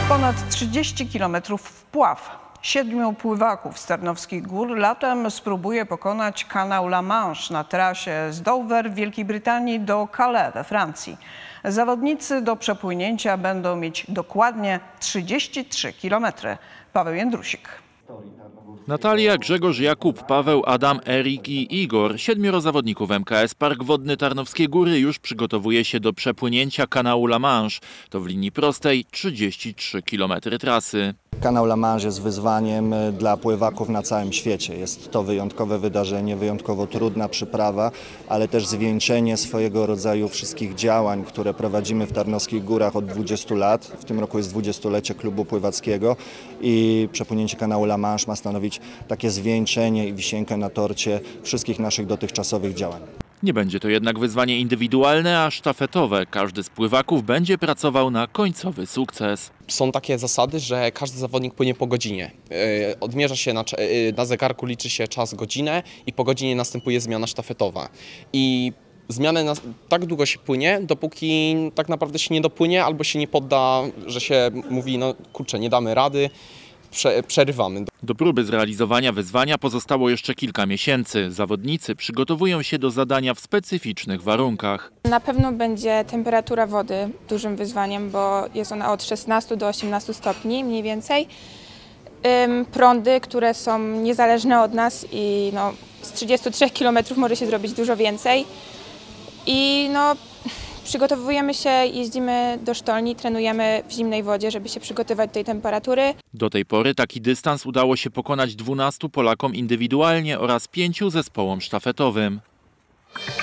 Ponad 30 km wpław. 7 pływaków z Tarnowskich Gór latem spróbuje pokonać kanał La Manche na trasie z Dover w Wielkiej Brytanii do Calais we Francji. Zawodnicy do przepłynięcia będą mieć dokładnie 33 km. Paweł Jędrusik. Natalia, Grzegorz, Jakub, Paweł, Adam, Erik i Igor, 7 zawodników MKS Park Wodny Tarnowskie Góry już przygotowuje się do przepłynięcia kanału La Manche. To w linii prostej 33 km trasy. Kanał La Manche jest wyzwaniem dla pływaków na całym świecie. Jest to wyjątkowe wydarzenie, wyjątkowo trudna przyprawa, ale też zwieńczenie swojego rodzaju wszystkich działań, które prowadzimy w Tarnowskich Górach od 20 lat. W tym roku jest 20-lecie klubu pływackiego i przepłynięcie kanału La Manche ma stanowić takie zwieńczenie i wisienkę na torcie wszystkich naszych dotychczasowych działań. Nie będzie to jednak wyzwanie indywidualne, a sztafetowe. Każdy z pływaków będzie pracował na końcowy sukces. Są takie zasady, że każdy zawodnik płynie po godzinie. Odmierza się na zegarku, liczy się czas godzinę i po godzinie następuje zmiana sztafetowa. I zmianę tak długo się płynie, dopóki tak naprawdę się nie dopłynie albo się nie podda, że się mówi, no kurczę, nie damy rady, przerywamy. Do próby zrealizowania wyzwania pozostało jeszcze kilka miesięcy. Zawodnicy przygotowują się do zadania w specyficznych warunkach. Na pewno będzie temperatura wody dużym wyzwaniem, bo jest ona od 16 do 18 stopni mniej więcej. Prądy, które są niezależne od nas i z 33 km może się zrobić dużo więcej. I przygotowujemy się, jeździmy do sztolni, trenujemy w zimnej wodzie, żeby się przygotować do tej temperatury. Do tej pory taki dystans udało się pokonać 12 Polakom indywidualnie oraz 5 zespołom sztafetowym.